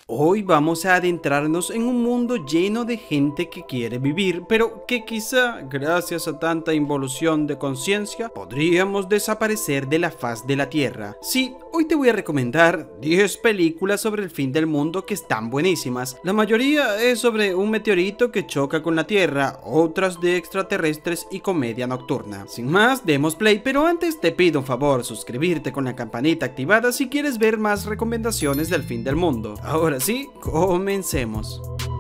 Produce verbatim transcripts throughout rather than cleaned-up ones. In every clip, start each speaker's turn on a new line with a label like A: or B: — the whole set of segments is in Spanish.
A: Hoy vamos a adentrarnos en un mundo lleno de gente que quiere vivir, pero que quizá, gracias a tanta involución de conciencia, podríamos desaparecer de la faz de la Tierra. Sí, hoy te voy a recomendar diez películas sobre el fin del mundo que están buenísimas. La mayoría es sobre un meteorito que choca con la Tierra, otras de extraterrestres y comedia nocturna. Sin más, demos play, pero antes te pido un favor, suscribirte con la campanita activada si quieres ver más recomendaciones del fin del mundo. Ahora sí, comencemos.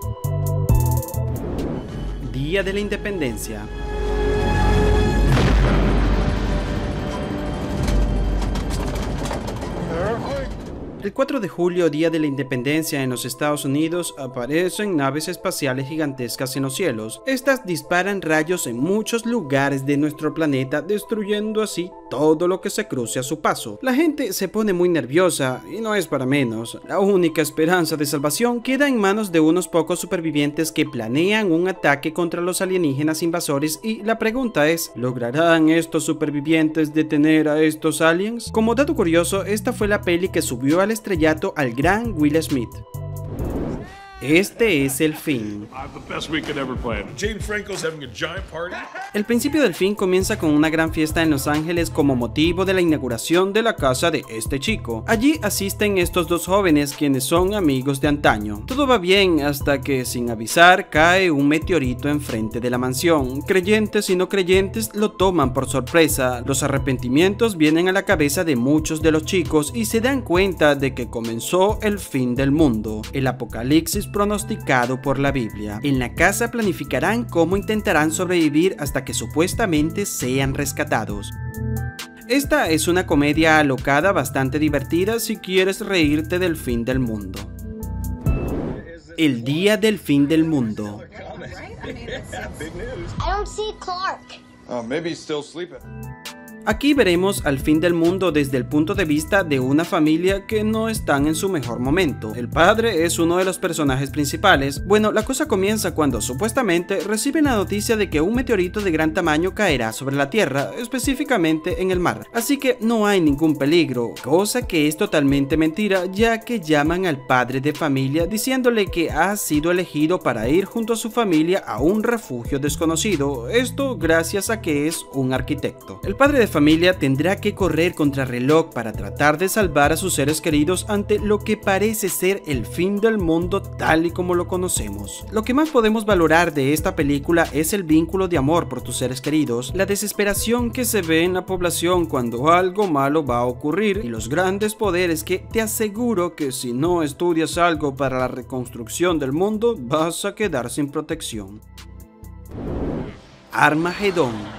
A: Día de la Independencia. El cuatro de julio, día de la independencia en los Estados Unidos, aparecen naves espaciales gigantescas en los cielos. Estas disparan rayos en muchos lugares de nuestro planeta, destruyendo así todo lo que se cruce a su paso. La gente se pone muy nerviosa y no es para menos. La única esperanza de salvación queda en manos de unos pocos supervivientes que planean un ataque contra los alienígenas invasores, y la pregunta es, ¿lograrán estos supervivientes detener a estos aliens? Como dato curioso, esta fue la peli que subió al estrellato al gran Will Smith. Este es el fin. El principio del fin comienza con una gran fiesta en Los Ángeles como motivo de la inauguración de la casa de este chico. Allí asisten estos dos jóvenes quienes son amigos de antaño. Todo va bien hasta que, sin avisar, cae un meteorito enfrente de la mansión. Creyentes y no creyentes lo toman por sorpresa. Los arrepentimientos vienen a la cabeza de muchos de los chicos y se dan cuenta de que comenzó el fin del mundo, el apocalipsis pronosticado por la Biblia. En la casa planificarán cómo intentarán sobrevivir hasta que supuestamente sean rescatados. Esta es una comedia alocada bastante divertida si quieres reírte del fin del mundo. El día del fin del mundo. Aquí veremos al fin del mundo desde el punto de vista de una familia que no están en su mejor momento. El padre es uno de los personajes principales. Bueno, la cosa comienza cuando supuestamente reciben la noticia de que un meteorito de gran tamaño caerá sobre la Tierra, específicamente en el mar. Así que no hay ningún peligro, cosa que es totalmente mentira, ya que llaman al padre de familia diciéndole que ha sido elegido para ir junto a su familia a un refugio desconocido. Esto gracias a que es un arquitecto. El padre de familia tendrá que correr contra reloj para tratar de salvar a sus seres queridos ante lo que parece ser el fin del mundo tal y como lo conocemos. Lo que más podemos valorar de esta película es el vínculo de amor por tus seres queridos, la desesperación que se ve en la población cuando algo malo va a ocurrir y los grandes poderes que te aseguro que si no estudias algo para la reconstrucción del mundo vas a quedar sin protección. Armagedón.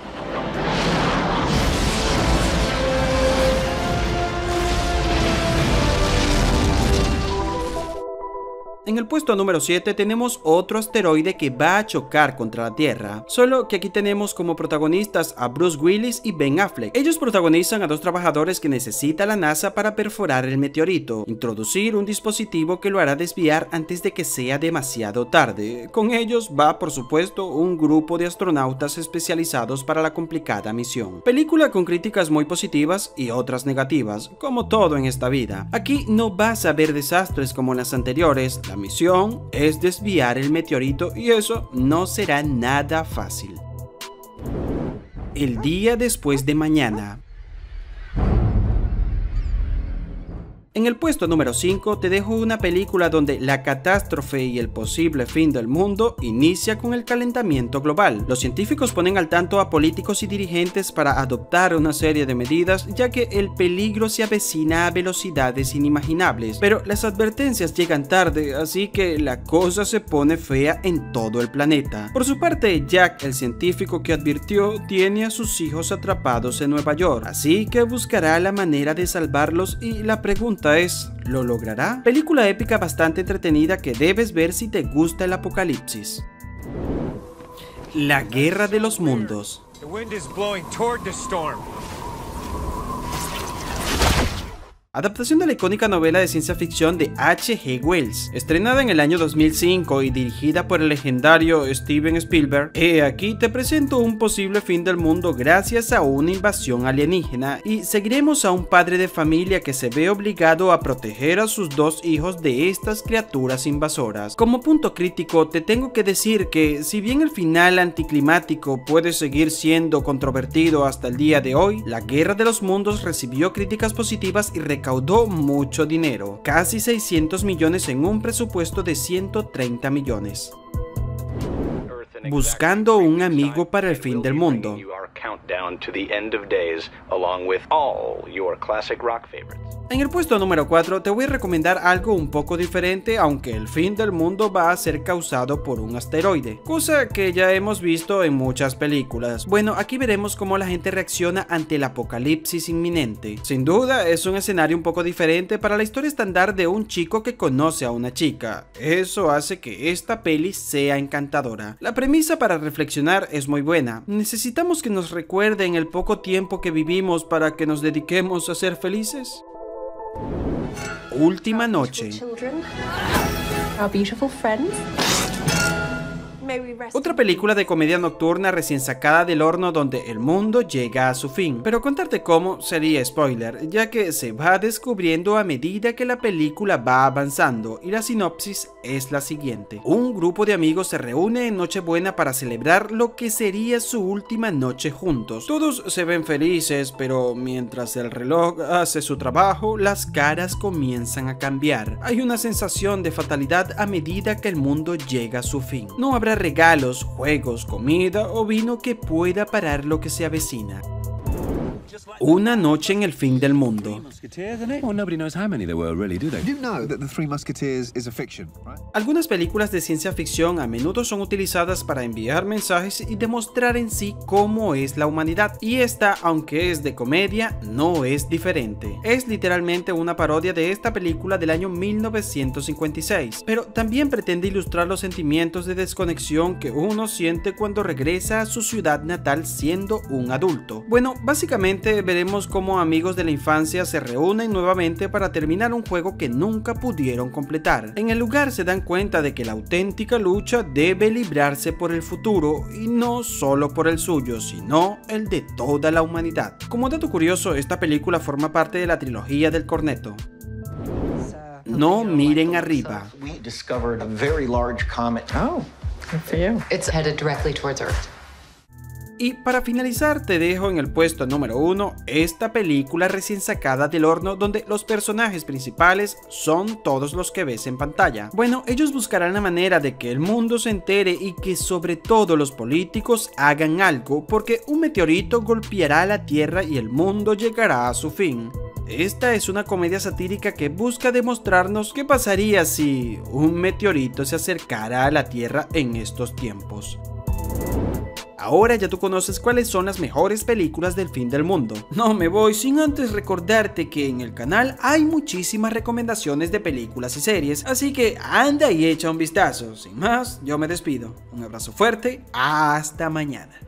A: En el puesto número siete tenemos otro asteroide que va a chocar contra la Tierra, solo que aquí tenemos como protagonistas a Bruce Willis y Ben Affleck. Ellos protagonizan a dos trabajadores que necesita la NASA para perforar el meteorito, introducir un dispositivo que lo hará desviar antes de que sea demasiado tarde. Con ellos va, por supuesto, un grupo de astronautas especializados para la complicada misión. Película con críticas muy positivas y otras negativas, como todo en esta vida. Aquí no vas a ver desastres como en las anteriores. La misión es desviar el meteorito y eso no será nada fácil. El día después de mañana. En el puesto número cinco te dejo una película donde la catástrofe y el posible fin del mundo inicia con el calentamiento global. Los científicos ponen al tanto a políticos y dirigentes para adoptar una serie de medidas, ya que el peligro se avecina a velocidades inimaginables, pero las advertencias llegan tarde, así que la cosa se pone fea en todo el planeta. Por su parte, Jack, el científico que advirtió, tiene a sus hijos atrapados en Nueva York, así que buscará la manera de salvarlos y la pregunta es, ¿lo logrará? Película épica bastante entretenida que debes ver si te gusta el apocalipsis. La Guerra de los Mundos. adaptación de la icónica novela de ciencia ficción de H G Wells, estrenada en el año dos mil cinco y dirigida por el legendario Steven Spielberg. He aquí te presento un posible fin del mundo gracias a una invasión alienígena, y seguiremos a un padre de familia que se ve obligado a proteger a sus dos hijos de estas criaturas invasoras. Como punto crítico te tengo que decir que si bien el final anticlimático puede seguir siendo controvertido hasta el día de hoy, La Guerra de los Mundos recibió críticas positivas y recaudó mucho dinero, casi seiscientos millones en un presupuesto de ciento treinta millones. Buscando un amigo para el fin del mundo. En el puesto número cuatro te voy a recomendar algo un poco diferente, aunque el fin del mundo va a ser causado por un asteroide, cosa que ya hemos visto en muchas películas. Bueno, aquí veremos cómo la gente reacciona ante el apocalipsis inminente. Sin duda es un escenario un poco diferente para la historia estándar de un chico que conoce a una chica. Eso hace que esta peli sea encantadora. La premisa para reflexionar es muy buena. Necesitamos que nos recuerden el poco tiempo que vivimos para que nos dediquemos a ser felices. Última noche. Otra película de comedia nocturna recién sacada del horno donde el mundo llega a su fin. Pero contarte cómo sería spoiler, ya que se va descubriendo a medida que la película va avanzando, y la sinopsis es la siguiente. Un grupo de amigos se reúne en Nochebuena para celebrar lo que sería su última noche juntos. Todos se ven felices, pero mientras el reloj hace su trabajo, las caras comienzan a cambiar. Hay una sensación de fatalidad a medida que el mundo llega a su fin. No habrá regalos, juegos, comida o vino que pueda parar lo que se avecina. Una noche en el fin del mundo. Algunas películas de ciencia ficción a menudo son utilizadas para enviar mensajes y demostrar en sí cómo es la humanidad, y esta, aunque es de comedia, no es diferente. Es literalmente una parodia de esta película del año mil novecientos cincuenta y seis, pero también pretende ilustrar los sentimientos de desconexión que uno siente cuando regresa a su ciudad natal siendo un adulto. Bueno, básicamente veremos cómo amigos de la infancia se reúnen nuevamente para terminar un juego que nunca pudieron completar. En el lugar se dan cuenta de que la auténtica lucha debe librarse por el futuro, y no solo por el suyo, sino el de toda la humanidad. Como dato curioso, esta película forma parte de la trilogía del Corneto. No miren arriba. Y para finalizar te dejo en el puesto número uno esta película recién sacada del horno donde los personajes principales son todos los que ves en pantalla. Bueno, ellos buscarán la manera de que el mundo se entere y que sobre todo los políticos hagan algo, porque un meteorito golpeará la Tierra y el mundo llegará a su fin. Esta es una comedia satírica que busca demostrarnos qué pasaría si un meteorito se acercara a la Tierra en estos tiempos. Ahora ya tú conoces cuáles son las mejores películas del fin del mundo. No me voy sin antes recordarte que en el canal hay muchísimas recomendaciones de películas y series, así que anda y echa un vistazo. Sin más, yo me despido. Un abrazo fuerte, hasta mañana.